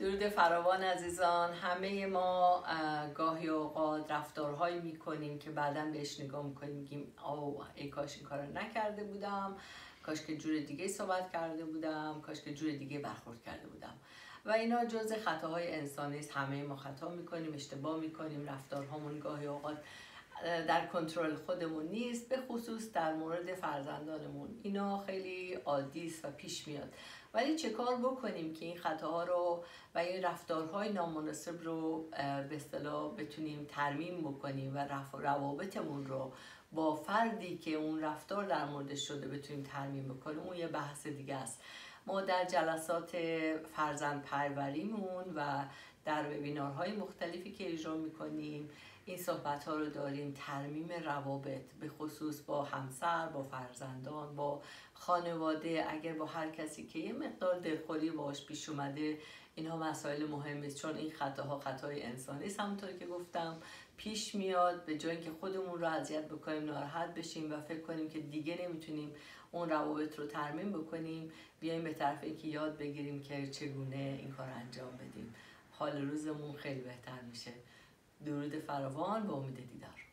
درود فراوان عزیزان. همه ما گاهی اوقات رفتارهایی میکنیم که بعدا بهش نگاه میکنیم میگیم آو ای کاش این کارو نکرده بودم، کاش که جور دیگه صحبت کرده بودم، کاش که جور دیگه برخورد کرده بودم. و اینا جزء خطاهای انسانی است. همه ما خطا میکنیم، اشتباه میکنیم، رفتارهامون گاهی اوقات در کنترل خودمون نیست، به خصوص در مورد فرزندانمون. اینا خیلی عادی است و پیش میاد. ولی چه کار بکنیم که این خطاها رو و این رفتارهای نامناسب رو به اصطلاح بتونیم ترمیم بکنیم و روابطمون رو با فردی که اون رفتار در موردش شده بتونیم ترمیم بکنیم. اون یه بحث دیگه است. ما در جلسات فرزند پروریمون و در وبینارهای مختلفی که اجرا میکنیم این صحبت ها رو داریم. ترمیم روابط به خصوص با همسر، با فرزندان، با خانواده، اگر با هر کسی که یه مقدار دلخوری باهاش پیش اومده، اینها مسائل مهمی است. چون این خطاها خطای انسانی است، همونطور که گفتم پیش میاد. به جای اینکه خودمون رو اذیت بکنیم، ناراحت بشیم و فکر کنیم که دیگه نمیتونیم اون روابط رو ترمیم بکنیم، بیایم به طرف اینکه یاد بگیریم که چگونه این کار انجام بدیم. حال روزمون خیلی بهتر میشه. درود فراوان، با امید دیدار.